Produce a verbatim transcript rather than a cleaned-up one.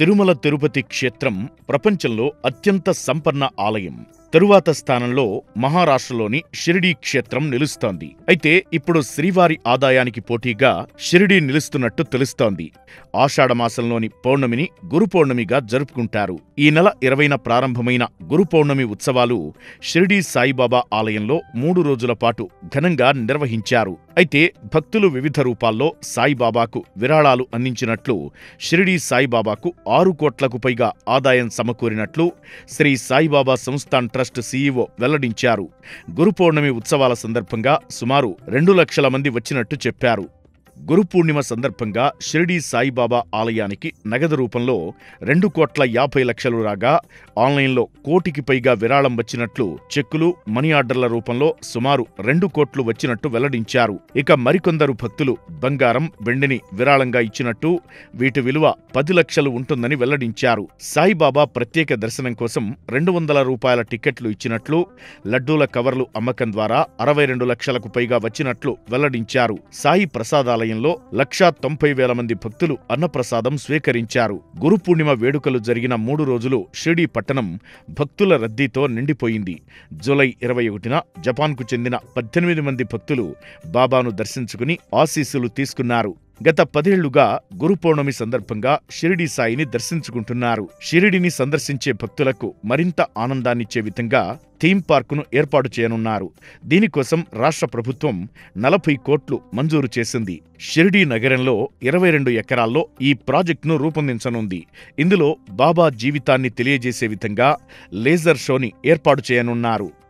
తిరుమల తిరుపతి క్షేత్రం ప్రపంచంలో అత్యంత సంపన్న ఆలయం. తరువాత స్థానంలో మహారాష్ట్రలోని షిరిడీ క్షేత్రం నిలుస్తోంది. అయితే ఇప్పుడు శ్రీవారి ఆదాయానికి పోటీగా షిరిడీ నిలుస్తున్నట్టు తెలుస్తోంది. ఆషాఢమాసంలోని పౌర్ణమిని గురు పౌర్ణమిగా జరుపుకుంటారు. ఈ నెల ఇరవైన ప్రారంభమైన గురు పౌర్ణమి ఉత్సవాలు షిరిడీ సాయిబాబా ఆలయంలో మూడు రోజుల పాటు ఘనంగా నిర్వహించారు. అయితే భక్తులు వివిధ రూపాల్లో సాయిబాబాకు విరాళాలు అందించినట్లు, షిరిడీ సాయిబాబాకు ఆరు కోట్లకు పైగా ఆదాయం సమకూరినట్లు శ్రీ సాయిబాబా సంస్థాన్ ట్రస్ట్ సీఈఓ వెల్లడించారు. గురు పౌర్ణమి ఉత్సవాల సందర్భంగా సుమారు రెండు లక్షల మంది వచ్చినట్టు చెప్పారు. గురు పూర్ణిమ సందర్భంగా షిరిడీ సాయిబాబా ఆలయానికి నగదు రూపంలో రెండు కోట్ల యాభై లక్షలు రాగా, ఆన్లైన్లో కోటికి పైగా విరాళం వచ్చినట్లు, చెక్కులు, మనీ ఆర్డర్ల రూపంలో సుమారు రెండు కోట్లు వచ్చినట్టు వెల్లడించారు. ఇక మరికొందరు భక్తులు బంగారం, వెండిని విరాళంగా ఇచ్చినట్టు, వీటి విలువ పది లక్షలు ఉంటుందని వెల్లడించారు. సాయిబాబా ప్రత్యేక దర్శనం కోసం రెండు వందల రూపాయల టికెట్లు ఇచ్చినట్లు, లడ్డూల కవర్లు అమ్మకం ద్వారా అరవై రెండు లక్షలకు పైగా వచ్చినట్లు వెల్లడించారు. సాయి ప్రసాదాలయంలో లక్షా తొంభై వేల మంది భక్తులు అన్నప్రసాదం స్వీకరించారు. గురు పూర్ణిమ వేడుకలు జరిగిన మూడు రోజులు షిరిడీ పట్టణం భక్తుల రద్దీతో నిండిపోయింది. జూలై ఇరవై ఒకటిన జపాన్కు చెందిన పద్దెనిమిది మంది భక్తులు బాబాను దర్శించుకుని ఆశీస్సులు తీసుకున్నారు. గత పదేళ్లుగా గురు పౌర్ణమి సందర్భంగా షిరిడీ సాయిని దర్శించుకుంటున్నారు. షిరిడిని సందర్శించే భక్తులకు మరింత ఆనందాన్నిచ్చే విధంగా థీమ్ పార్కును ఏర్పాటు చేయనున్నారు. దీనికోసం రాష్ట్ర ప్రభుత్వం నలభై కోట్లు మంజూరు చేసింది. షిరిడీ నగరంలో ఇరవై రెండు ఎకరాల్లో ఈ ప్రాజెక్టును రూపొందించనుంది. ఇందులో బాబా జీవితాన్ని తెలియజేసే విధంగా లేజర్ షోని ఏర్పాటు చేయనున్నారు.